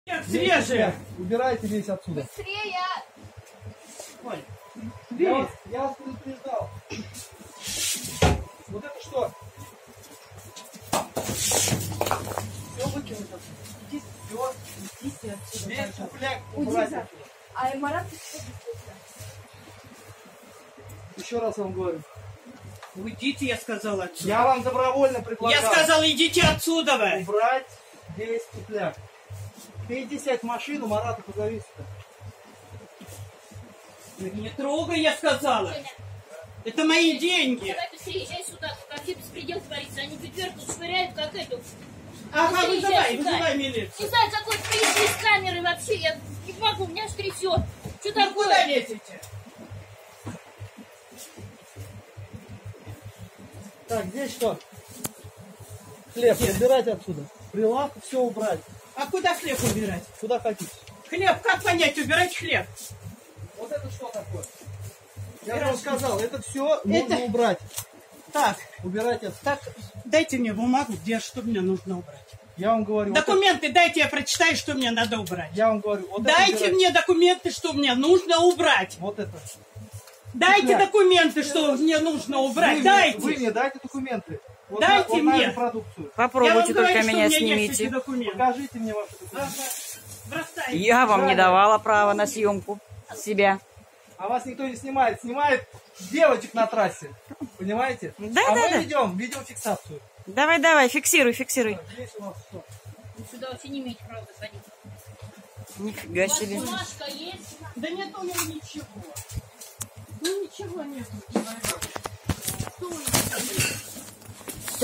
Нет, свежие. Убирайте весь отсюда. Быстрее! Ой, Я вас предупреждал. Вот это что? Все выкинуть отсюда. Иди, все. Идите отсюда, Весь пожалуйста. купляк Уйди убрать за- отсюда. А Марат, ты что здесь? Еще раз вам говорю. уйдите, я сказала отсюда. Я вам добровольно предлагал Я сказал, идите отсюда вы. убрать весь купляк. Ты иди сядь в машину, Марата позови сюда. Не трогай, я сказала. Это мои деньги. Давай быстрее, езжай сюда, какие беспредел творится. Они бедверку швыряют, как эту. Ага, Быстрее, вызывай езжай, милицию. Не знаю, какой приезд из камеры вообще. Я не могу, меня аж трясет. Что Вы куда такое? лезете? Так, здесь что? Хлеб убирать отсюда. Прилавку все убрать. А куда хлеб убирать? Куда хотите. Хлеб, как понять, убирать хлеб? Вот это что такое? Я же вам сказал, это все нужно убрать. Так, Убирать это. так, дайте мне бумагу, где что мне нужно убрать. Я вам говорю. Вот Документы дайте, я прочитаю, что мне надо убрать. это, я вам говорю. Вот Дайте это убирать. мне документы, что мне нужно убрать. Вот это. Дайте Купляк. документы, что мне нужно убрать. Вы Дайте. мне дайте документы. Вот Дайте вот на мне. эту продукцию. Я вам Попробуйте говорю, только что меня у меня есть эти снимите. документы. Покажите мне ваши документы. Ага. Бросайте. Я вам не давала права на съемку себя. А вас никто не снимает. Снимает девочек на трассе. Понимаете? Да, а да, мы да. ведем видеофиксацию. Давай, фиксируй, фиксируй. Так, здесь у нас что? Вы сюда вообще не имеете права заходить. Нифига У вас себе. бумажка есть? Да нет у меня ничего. Ну ничего нет. Что вы